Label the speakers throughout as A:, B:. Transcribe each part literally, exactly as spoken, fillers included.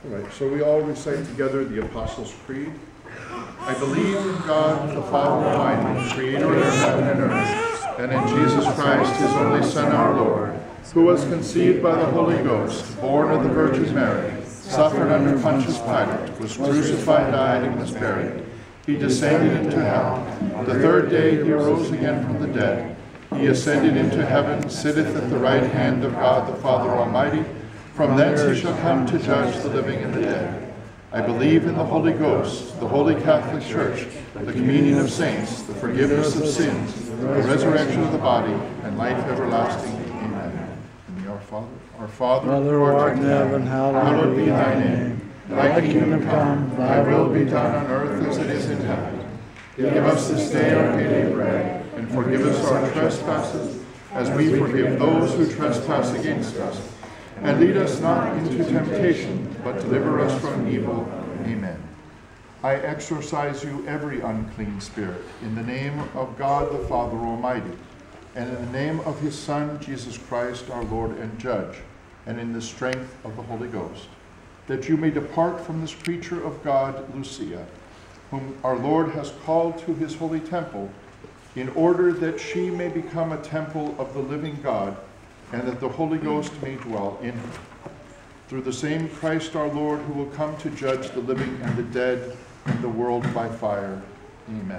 A: All right, so we all recite together the Apostles' Creed. I believe in God, the Father Almighty, creator of heaven and earth, and in Jesus Christ, his only Son, our Lord, who was conceived by the Holy Ghost, born of the Virgin Mary, suffered under Pontius Pilate, was crucified, died, and was buried. He descended into hell. The third day he rose again from the dead. He ascended into heaven, sitteth at the right hand of God the Father Almighty. From thence he shall come to judge the living and the dead. I believe in the Holy Ghost, the Holy Catholic Church, the communion of saints, the forgiveness of sins, the resurrection of the body, and life everlasting. Amen. And our Father, our Father,
B: Father, who art in heaven, hallowed be thy name. Thy kingdom come, thy will be done on earth as it is in heaven. Give us this day our daily bread, and forgive us our trespasses, as we forgive those who trespass against us. And lead us not into temptation, but deliver us from evil. Amen. I exorcise you every unclean spirit, in the name of God the Father Almighty, and in the name of his Son, Jesus Christ, our Lord and Judge, and in the strength of the Holy Ghost, that you may depart from this creature of God, Lucia, whom our Lord has called to his holy temple, in order that she may become a temple of the living God, and that the Holy Ghost may dwell in her. Through the same Christ our Lord, who will come to judge the living and the dead, and the world by fire. Amen.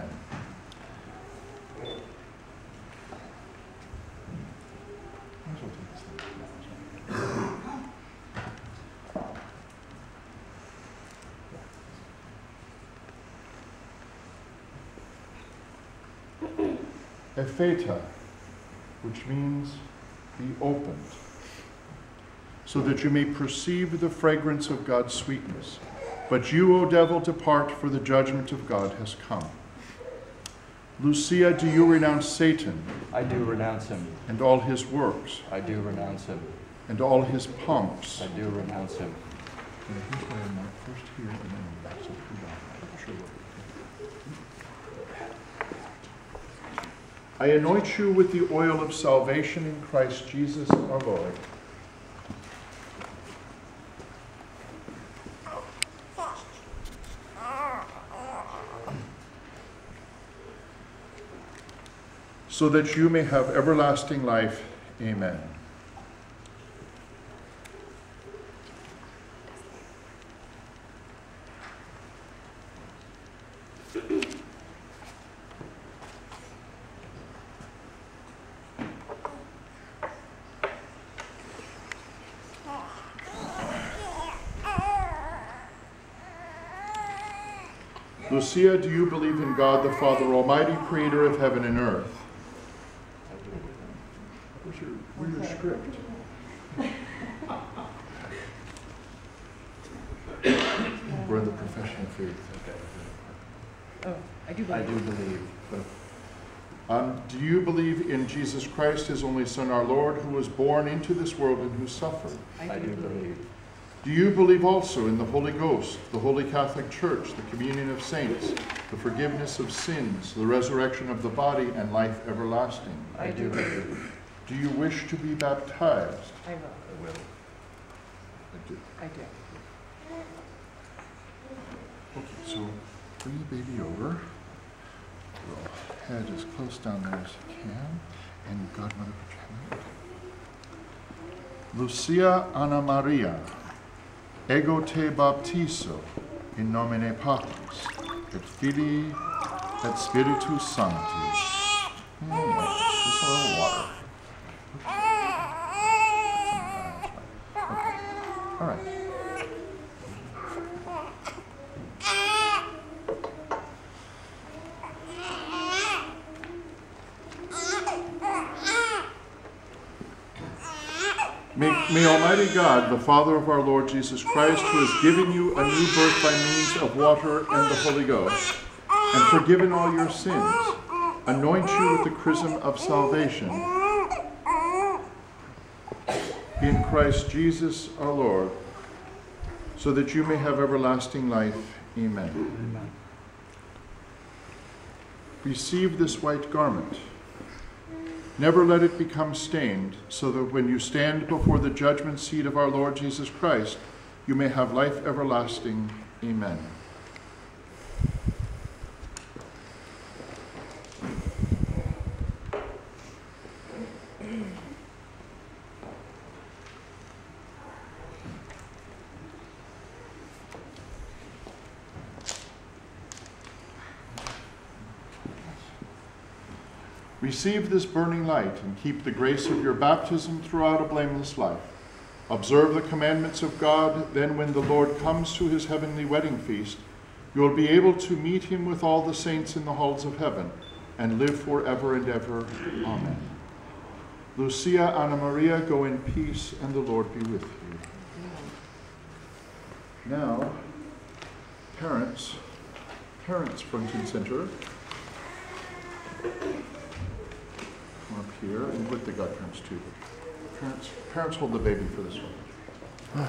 B: Epheta, which means be opened, so that you may perceive the fragrance of God's sweetness. But you, O devil, depart, for the judgment of God has come. Lucia, do you renounce Satan?
C: I do renounce him.
A: And all his works?
C: I do renounce him.
A: And all his pomps?
C: I do renounce him.
A: Here's where I'm at. First here, and then back to the sure. I anoint you with the oil of salvation in Christ Jesus our Lord. So that you may have everlasting life. Amen. Lucia, do you believe in God the Father Almighty, creator of heaven and earth? Where's your, where's your script? We're in the profession of faith.
D: Oh, I do believe.
C: I do believe.
A: Um, do you believe in Jesus Christ, his only Son, our Lord, who was born into this world and who suffered?
D: I do,
C: I do
D: believe.
C: believe.
A: Do you believe also in the Holy Ghost, the Holy Catholic Church, the communion of saints, the forgiveness of sins, the resurrection of the body, and life everlasting?
C: I do believe.
A: Do you wish to be baptized?
D: I will.
C: I will.
A: I do.
D: I do.
A: Okay, so bring the baby over. Your head as close down there as you can. And your godmother, put your hand out. Lucia Anna Maria, ego te baptizo in nomine Patris, et Filii, et Spiritus Sancti. Mm, just a little water. Okay. All right. May, may Almighty God, the Father of our Lord Jesus Christ, who has given you a new birth by means of water and the Holy Ghost, and forgiven all your sins, anoint you with the chrism of salvation in Christ Jesus our Lord, so that you may have everlasting life. Amen.
C: Amen.
A: Receive this white garment. Never let it become stained, so that when you stand before the judgment seat of our Lord Jesus Christ, you may have life everlasting. Amen. Receive this burning light and keep the grace of your baptism throughout a blameless life. Observe the commandments of God, then when the Lord comes to his heavenly wedding feast, you will be able to meet him with all the saints in the halls of heaven and live forever and ever. Amen. Lucia, Anna Maria, go in peace, and the Lord be with you. Now, parents, parents front and center. Come up here, and with the godparents too. Parents, parents hold the baby for this one.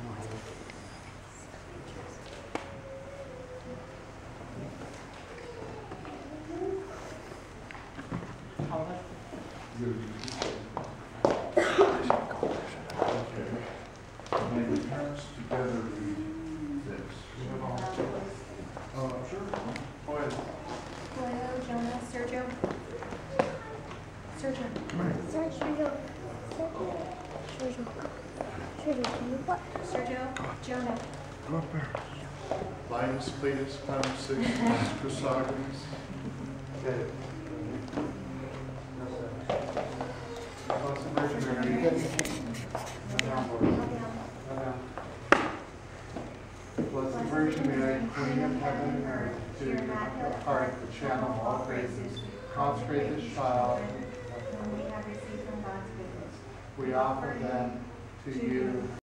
A: And the parents together read this. Uh, sure. Go ahead.
E: Hello, Jonah, Sergio. Sergio. Sergio. Sergio. Sergio. Sergio, can you what? Sergio. Jonah.
B: Go up there.
A: Linus, Cletus, Clement, Six, Chrysogonus.
B: Blessed Virgin Mary, Queen of Heaven and Earth, to your immaculate heart, the channel of all graces, consecrate this child,
E: Whom we have received from God's goodness.
B: we offer them to you.